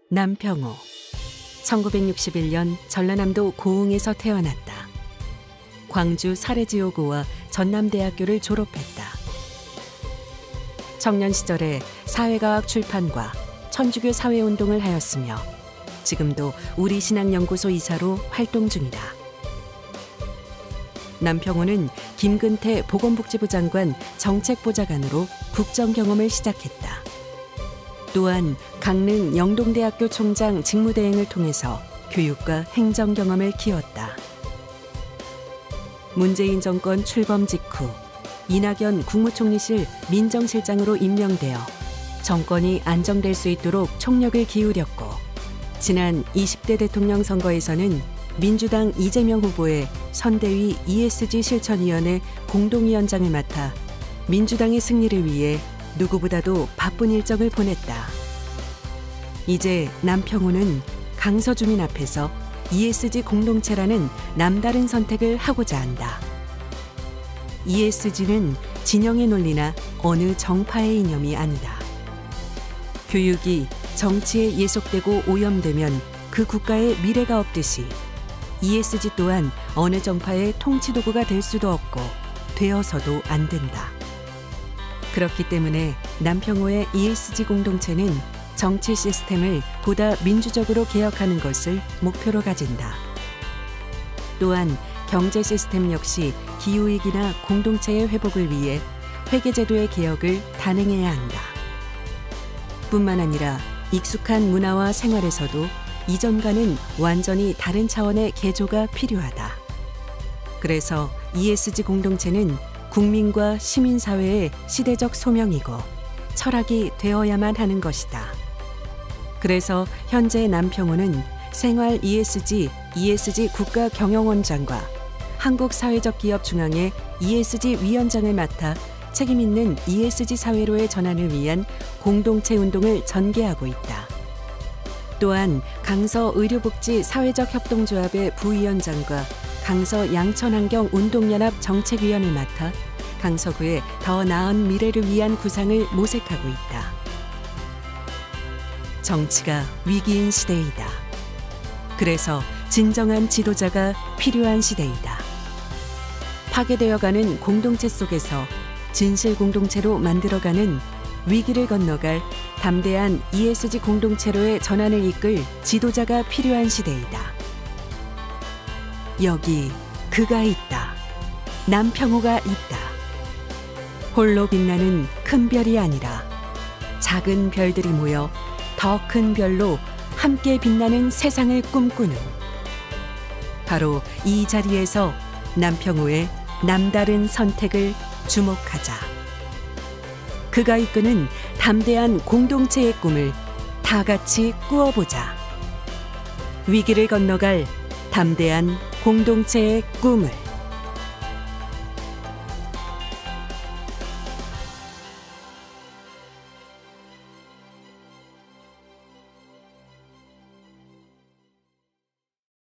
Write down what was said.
남평호. 1961년 전라남도 고흥에서 태어났다. 광주 사례지오고와 전남대학교를 졸업했다. 청년 시절에 사회과학 출판과 천주교 사회운동을 하였으며 지금도 우리신앙연구소 이사로 활동 중이다. 남평호는 김근태 보건복지부 장관 정책보좌관으로 국정 경험을 시작했다. 또한 강릉 영동대학교 총장 직무대행을 통해서 교육과 행정 경험을 키웠다. 문재인 정권 출범 직후 이낙연 국무총리실 민정실장으로 임명되어 정권이 안정될 수 있도록 총력을 기울였고, 지난 20대 대통령 선거에서는 민주당 이재명 후보의 선대위 ESG 실천위원회 공동위원장을 맡아 민주당의 승리를 위해 누구보다도 바쁜 일정을 보냈다. 이제 남평호는 강서주민 앞에서 ESG 공동체라는 남다른 선택을 하고자 한다. ESG는 진영의 논리나 어느 정파의 이념이 아니다. 교육이 정치에 예속되고 오염되면 그 국가의 미래가 없듯이 ESG 또한 어느 정파의 통치 도구가 될 수도 없고 되어서도 안 된다. 그렇기 때문에 남평호의 ESG 공동체는 정치 시스템을 보다 민주적으로 개혁하는 것을 목표로 가진다. 또한 경제 시스템 역시 기후위기나 공동체의 회복을 위해 회계제도의 개혁을 단행해야 한다. 뿐만 아니라 익숙한 문화와 생활에서도 이전과는 완전히 다른 차원의 개조가 필요하다. 그래서 ESG 공동체는 국민과 시민사회의 시대적 소명이고 철학이 되어야만 하는 것이다. 그래서 현재 남평호는 생활 ESG 국가경영원장과 한국사회적기업중앙회 ESG 위원장을 맡아 책임있는 ESG 사회로의 전환을 위한 공동체 운동을 전개하고 있다. 또한 강서의료복지사회적협동조합의 부위원장과 강서양천환경운동연합 정책위원을 맡아 강서구의 더 나은 미래를 위한 구상을 모색하고 있다. 정치가 위기인 시대이다. 그래서 진정한 지도자가 필요한 시대이다. 파괴되어가는 공동체 속에서 진실 공동체로 만들어가는 위기를 건너갈 담대한 ESG 공동체로의 전환을 이끌 지도자가 필요한 시대이다. 여기 그가 있다. 남평호가 있다. 홀로 빛나는 큰 별이 아니라 작은 별들이 모여 더 큰 별로 함께 빛나는 세상을 꿈꾸는, 바로 이 자리에서 남평호의 남다른 선택을 주목하자. 그가 이끄는 담대한 공동체의 꿈을 다 같이 꾸어보자. 위기를 건너갈 담대한 공동체의 꿈을.